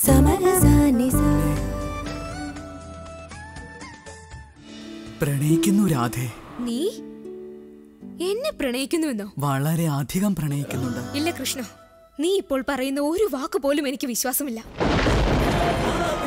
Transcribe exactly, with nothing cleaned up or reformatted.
പ്രണയിക്കുന്നു രാധേ. നീ എന്നെ പ്രണയിക്കുന്നുവെന്നോ? വളരെ അധികം പ്രണയിക്കുന്നുണ്ട്. ഇല്ല കൃഷ്ണ, നീ ഇപ്പോൾ പറയുന്ന ഒരു വാക്ക് പോലും എനിക്ക് വിശ്വാസമില്ല.